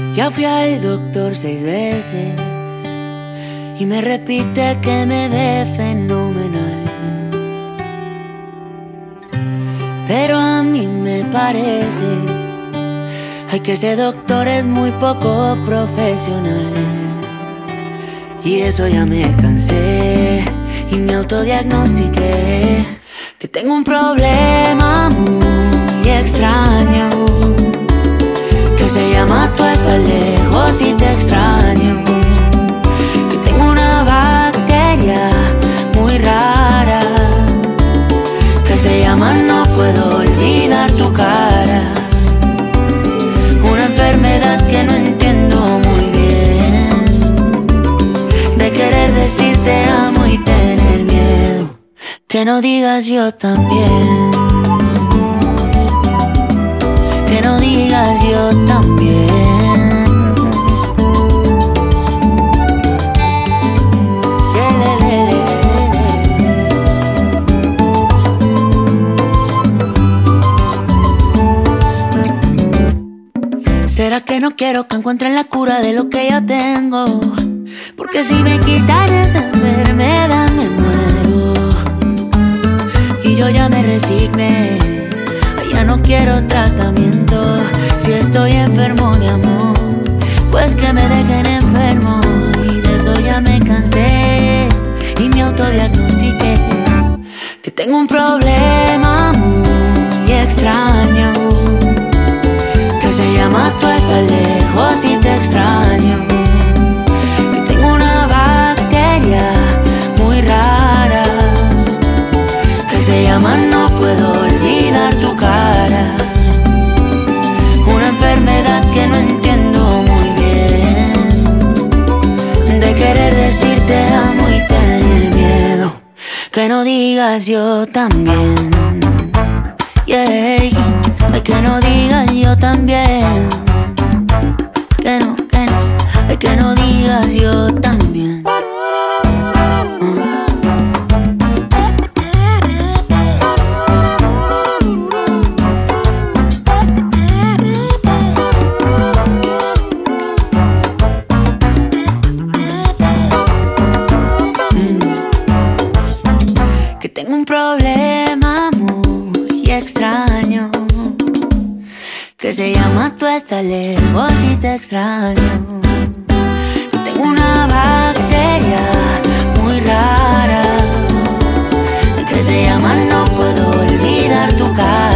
Ya fui al doctor 6 veces y me repite que me ve fenomenal. Pero a mí me parece que ese doctor es muy poco profesional. Y de eso ya me cansé y me autodiagnostiqué que tengo un problema muy extraño, que se llama tú estás lejos y te extraño. Que tengo una bacteria muy rara que se llama no puedo olvidar tu cara. Una enfermedad que no entiendo muy bien, de querer decir te amo y tener miedo que no digas yo también. Que no digas yo también. ¿Será que no quiero que encuentren la cura de lo que ya tengo? Porque si me quitan esa enfermedad me muero. Y yo ya me resigné, ya no quiero tratamiento. Si estoy enfermo de amor, pues que me dejen enfermo. Y de eso ya me cansé y me autodiagnostiqué que tengo un problema muy extraño, que se llama tú estás lejos y te extraño. Que tengo una bacteria muy rara que se llama no puedo olvidar tu cara. Una enfermedad que no entiendo muy bien, de querer decir te amo y tener miedo que no digas yo también. Yeah. Ay, que no digas yo también. Que no, ay, que no digas yo también. Que tengo un problema muy extraño, que se llama tú estás lejos y te extraño. Que tengo una bacteria muy rara que se llama no puedo olvidar tu cara.